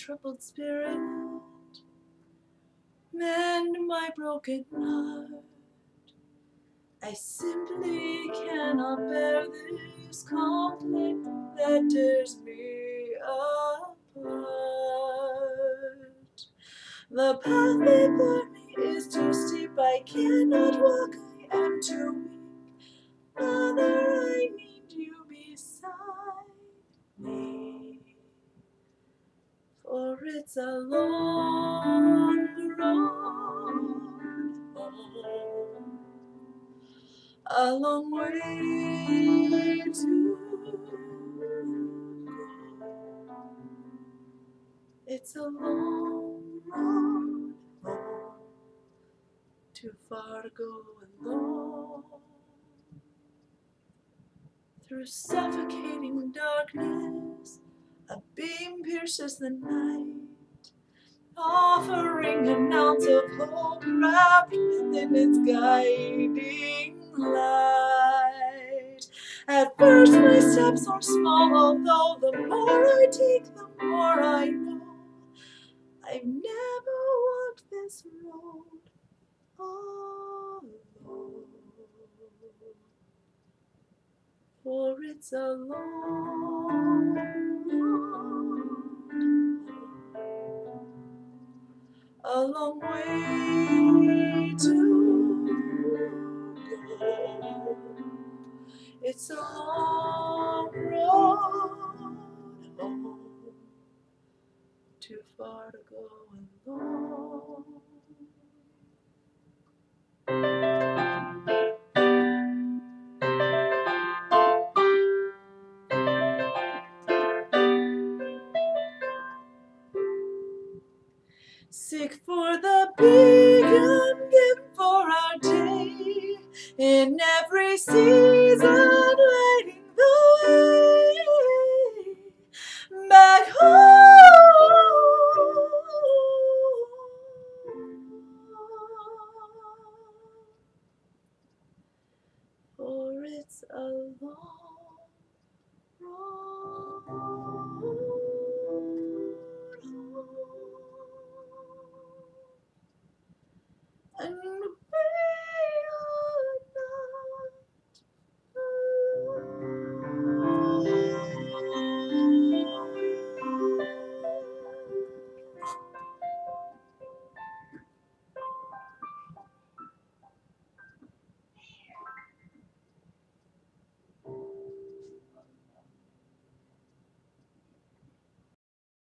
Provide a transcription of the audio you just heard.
troubled spirit, mend my broken heart. I simply cannot bear this conflict that tears me apart. The path before me is too steep, I cannot walk, I am too weak. Mother, I need you beside me, for it's a long road home, a long way to go. It's a long road home, too far to go alone. Through suffocating darkness, a beam pierces the night, offering an ounce of hope wrapped within its guiding light. At first my steps are small, although the more I take, the more I know. I've never walked this road alone, for it's a long road, a long way to go. It's a long road home, too far to go alone. Seek for the beacon given for our day, in every season lighting the way back home. For it's a long